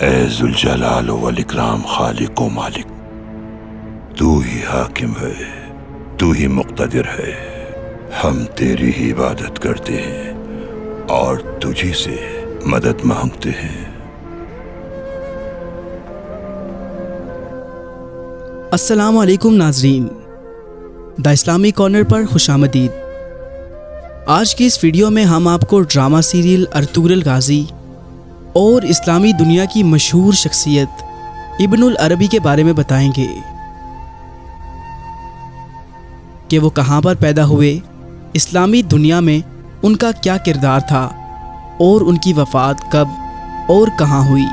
ए जुल जलाल वल इकराम खालिक व मालिक, तू ही हाकिम है, तू ही मुक़्तदिर है। हम तेरी ही इबादत करते हैं और तुझी से मदद मांगते हैं। अस्सलाम वालेकुम नाजरीन, द इस्लामिक कॉर्नर पर खुशामदीद। आज की इस वीडियो में हम आपको ड्रामा सीरियल अर्तुगरुल गाजी और इस्लामी दुनिया की मशहूर शख्सियत इब्नुल अरबी के बारे में बताएंगे कि वो कहाँ पर पैदा हुए, इस्लामी दुनिया में उनका क्या किरदार था और उनकी वफ़ात कब और कहाँ हुई।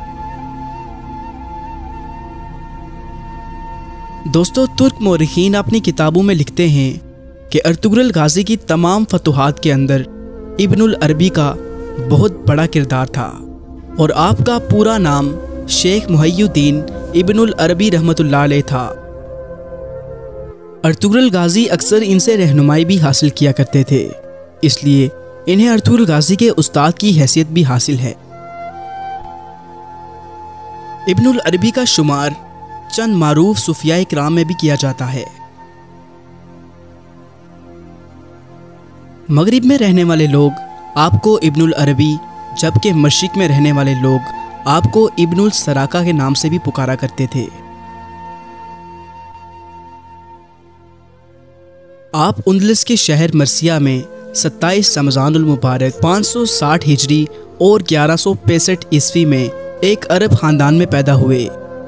दोस्तों, तुर्क मौरिखीन अपनी किताबों में लिखते हैं कि अर्तुगरुल गाजी की तमाम फतूहात के अंदर इब्नुल अरबी का बहुत बड़ा किरदार था और आपका पूरा नाम शेख मुहय्यिद्दीन इब्नुल अरबी रहमतुल्लाह अलैह था। अर्तुगरुल गाजी अक्सर इनसे रहनुमाई भी हासिल किया करते थे, इसलिए इन्हें अर्तुगरुल गाजी के उस्ताद की हैसियत भी हासिल है। इब्नुल अरबी का शुमार चंद मारूफ सूफिया इकराम में भी किया जाता है। मगरिब में रहने वाले लोग आपको इब्नुल अरबी, जबकि मशरिक में रहने वाले लोग आपको इब्नुल सराका के नाम से भी पुकारा करते थे। आप उंदलस के शहर मर्सिया में 27 रमज़ानुल मुबारक 560 हिजरी और 1165 ईस्वी में एक अरब ख़ानदान में पैदा हुए,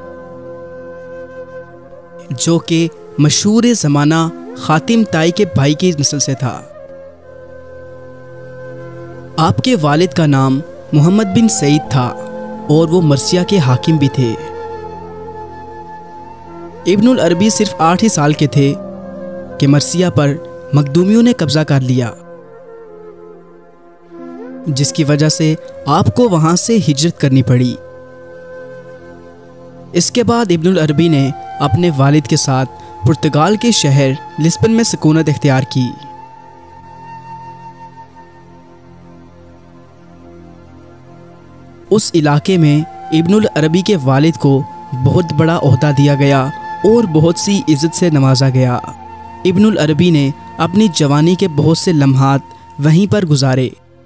जो कि मशहूर ज़माना खातिम ताई के भाई की नस्ल से था। आपके वालिद का नाम मोहम्मद बिन सईद था और वो मर्सिया के हाकिम भी थे। इब्नुल अरबी सिर्फ 8 ही साल के थे कि मर्सिया पर मखदूमियों ने कब्जा कर लिया, जिसकी वजह से आपको वहां से हिजरत करनी पड़ी। इसके बाद इब्नुल अरबी ने अपने वालिद के साथ पुर्तगाल के शहर लिस्बन में सुकूनत इख्तियार की। उस इलाके में इब्नुल अरबी के वालिद को बहुत बड़ा ओहदा दिया गया और बहुत सी इज़्ज़त से नवाजा गया। इब्नुल अरबी ने अपनी जवानी के बहुत से लम्हात वहीं पर गुजारे।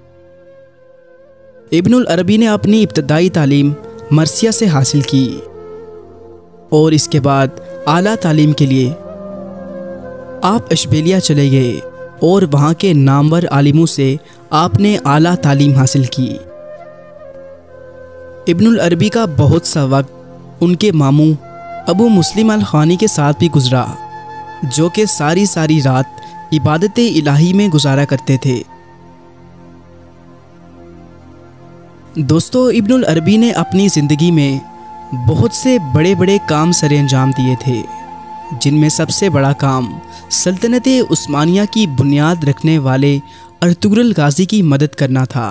इब्नुल अरबी ने अपनी इब्तदाई तालीम मर्सिया से हासिल की और इसके बाद आला तालीम के लिए आप अशबेलिया चले गए और वहाँ के नामवर आलिमों से आपने आला तालीम हासिल की। इब्नुल अरबी का बहुत सा वक्त उनके मामू अबू मुस्लिम अल खानी के साथ भी गुजरा, जो कि सारी रात इबादत इलाही में गुजारा करते थे। दोस्तों, इब्नुल अरबी ने अपनी ज़िंदगी में बहुत से बड़े बड़े काम सरे अंजाम दिए थे, जिनमें सबसे बड़ा काम सल्तनत उस्मानिया की बुनियाद रखने वाले अर्तुगरुल गाजी की मदद करना था।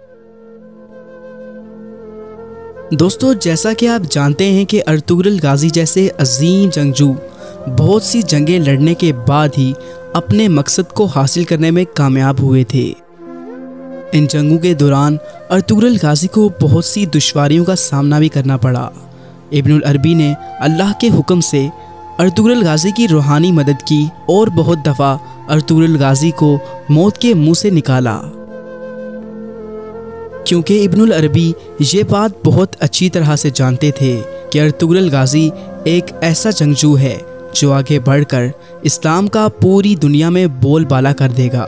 दोस्तों, जैसा कि आप जानते हैं कि अर्तुगरुल गाजी जैसे अजीम जंगजू बहुत सी जंगें लड़ने के बाद ही अपने मकसद को हासिल करने में कामयाब हुए थे। इन जंगों के दौरान अर्तुगरुल गाजी को बहुत सी दुश्वारियों का सामना भी करना पड़ा। इब्नुल अरबी ने अल्लाह के हुक्म से अर्तुगरुल गाजी की रूहानी मदद की और बहुत दफ़ा अर्तुगरुल गाजी को मौत के मुंह से निकाला, क्योंकि इब्नुल अरबी ये बात बहुत अच्छी तरह से जानते थे कि अर्तुगरुल गाजी एक ऐसा जंगजू है जो आगे बढ़कर इस्लाम का पूरी दुनिया में बोलबाला कर देगा।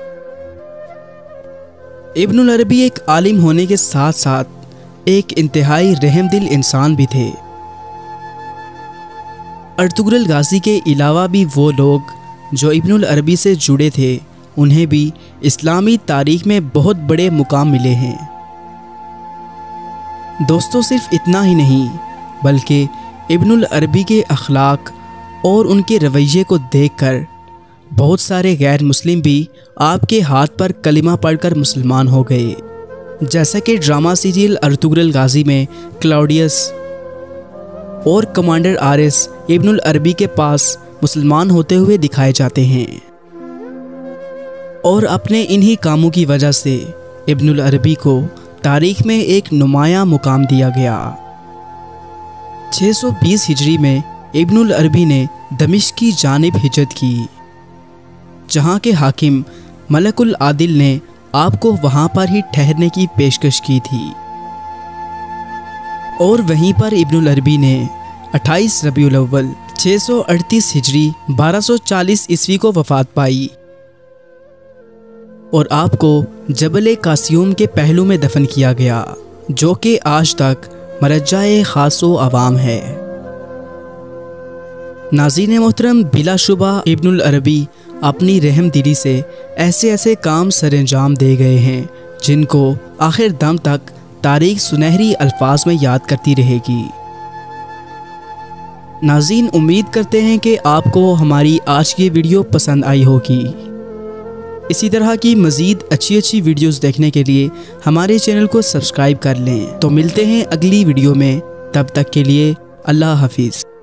इब्नुल अरबी एक आलिम होने के साथ साथ एक इंतहाई रहमदिल इंसान भी थे। अर्तुगरुल गाजी के अलावा भी वो लोग जो इब्नुल अरबी से जुड़े थे, उन्हें भी इस्लामी तारीख में बहुत बड़े मुकाम मिले हैं। दोस्तों, सिर्फ इतना ही नहीं बल्कि इब्नुल अरबी के अखलाक और उनके रवैये को देखकर बहुत सारे गैर मुस्लिम भी आपके हाथ पर कलिमा पढ़कर मुसलमान हो गए, जैसा कि ड्रामा सीरियल अर्तुगरुल गाजी में क्लाउडियस और कमांडर आरिस इब्नुल अरबी के पास मुसलमान होते हुए दिखाए जाते हैं। और अपने इन्हीं कामों की वजह से इब्नुल अरबी को तारीख में एक नुमाया मुकाम दिया गया। 620 हिजरी में इब्नुल अरबी ने दमिश्क की जानिब हिजरत की, जहाँ के हाकिम मलकुल आदिल ने आपको वहाँ पर ही ठहरने की पेशकश की थी और वहीं पर इब्नुल अरबी ने 28 रबीउल अव्वल 638 हिजरी 1240 ईस्वी को वफ़ात पाई और आपको जबल कासियूम के पहलू में दफन किया गया, जो कि आज तक मरजाए खासो अवाम है। नाज़रीन मोहतरम, बिलाशुबा इब्नुल अरबी अपनी रहम दिली से ऐसे ऐसे काम सरंजाम दे गए हैं जिनको आखिर दम तक तारीख सुनहरी अल्फाज में याद करती रहेगी। नाज़रीन, उम्मीद करते हैं कि आपको हमारी आज की वीडियो पसंद आई होगी। इसी तरह की मज़ीद अच्छी वीडियोस देखने के लिए हमारे चैनल को सब्सक्राइब कर लें। तो मिलते हैं अगली वीडियो में, तब तक के लिए अल्लाह हाफिज़।